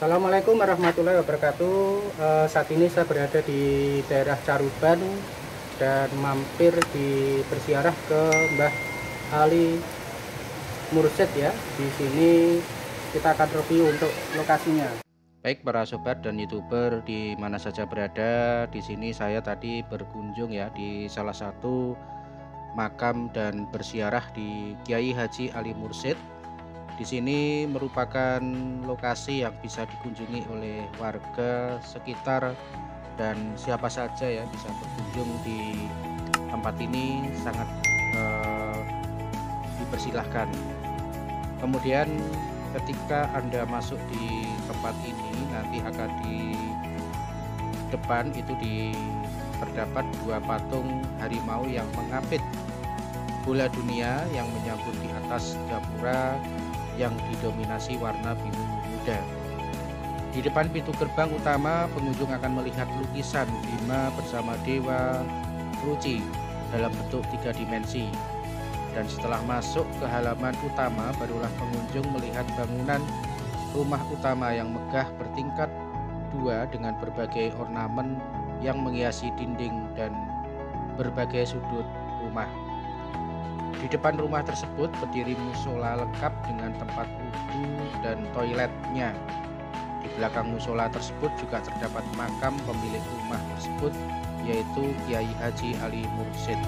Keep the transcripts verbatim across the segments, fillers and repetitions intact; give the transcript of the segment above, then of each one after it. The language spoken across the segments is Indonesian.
Assalamualaikum warahmatullahi wabarakatuh. Eh, saat ini saya berada di daerah Caruban dan mampir di berziarah ke Mbah Ali Mursyid ya. Di sini kita akan review untuk lokasinya. Baik para sobat dan youtuber di mana saja berada, di sini saya tadi berkunjung ya di salah satu makam dan berziarah di Kiai Haji Ali Mursyid. Di sini merupakan lokasi yang bisa dikunjungi oleh warga sekitar dan siapa saja ya bisa berkunjung di tempat ini, sangat eh, dipersilahkan. Kemudian ketika Anda masuk di tempat ini, nanti akan di depan itu di terdapat dua patung harimau yang mengapit bola dunia yang menyambut di atas gapura yang didominasi warna biru muda. Di depan pintu gerbang utama, pengunjung akan melihat lukisan Bima bersama Dewa Ruci dalam bentuk tiga dimensi. Dan setelah masuk ke halaman utama, barulah pengunjung melihat bangunan rumah utama yang megah bertingkat dua dengan berbagai ornamen yang menghiasi dinding dan berbagai sudut rumah. Di depan rumah tersebut berdiri musola lengkap dengan tempat wudhu dan toiletnya. Di belakang musola tersebut juga terdapat makam pemilik rumah tersebut, yaitu Kiai Haji Ali Mursyid.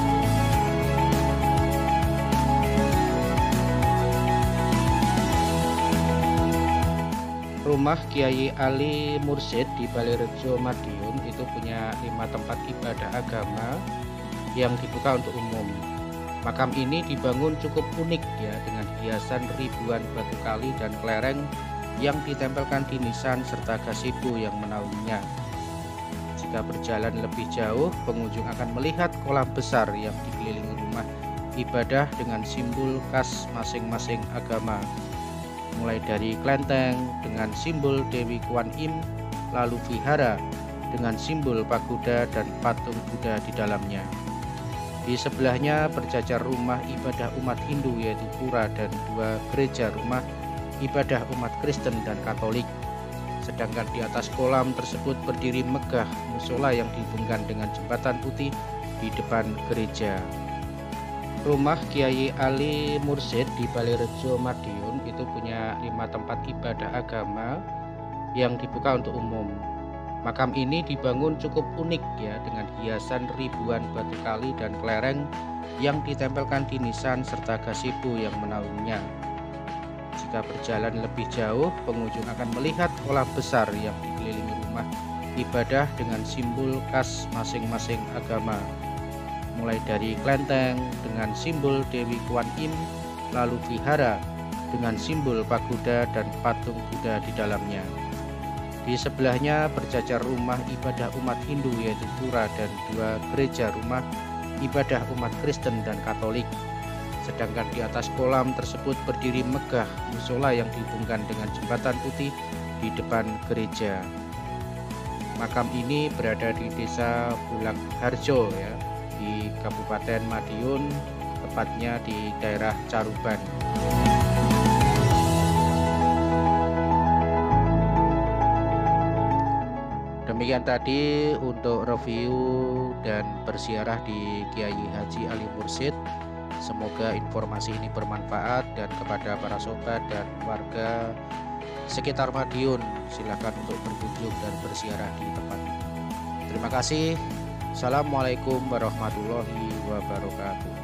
Rumah Kiai Ali Mursyid di Balirejo, Madiun itu punya lima tempat ibadah agama yang dibuka untuk umum. Makam ini dibangun cukup unik ya, dengan hiasan ribuan batu kali dan kelereng yang ditempelkan di nisan serta gazebo yang menaunginya. Jika berjalan lebih jauh, pengunjung akan melihat kolam besar yang dikelilingi rumah ibadah dengan simbol khas masing-masing agama. Mulai dari kelenteng dengan simbol Dewi Kuan Im, lalu vihara dengan simbol pagoda dan patung Buddha di dalamnya. Di sebelahnya berjajar rumah ibadah umat Hindu yaitu pura dan dua gereja rumah ibadah umat Kristen dan Katolik. Sedangkan di atas kolam tersebut berdiri megah musola yang dihubungkan dengan jembatan putih di depan gereja. Rumah Kiai Ali Mursyid di Balirejo, Madiun itu punya lima tempat ibadah agama yang dibuka untuk umum. Makam ini dibangun cukup unik ya, dengan hiasan ribuan batu kali dan kelereng yang ditempelkan di nisan serta gazebo yang menaunginya. Jika berjalan lebih jauh, pengunjung akan melihat kolam besar yang dikelilingi rumah ibadah dengan simbol khas masing-masing agama. Mulai dari kelenteng dengan simbol Dewi Kuan Im, lalu vihara dengan simbol pagoda dan patung Buddha di dalamnya. Di sebelahnya berjajar rumah ibadah umat Hindu yaitu pura dan dua gereja rumah ibadah umat Kristen dan Katolik. Sedangkan di atas kolam tersebut berdiri megah musola yang dihubungkan dengan jembatan putih di depan gereja. Makam ini berada di desa Bulak Harjo ya, di Kabupaten Madiun, tepatnya di daerah Caruban. Demikian tadi untuk review dan berziarah di Kiai Haji Ali Mursyid. Semoga informasi ini bermanfaat, dan kepada para sobat dan warga sekitar Madiun, silakan untuk berkunjung dan berziarah di tempat ini. Terima kasih. Assalamualaikum warahmatullahi wabarakatuh.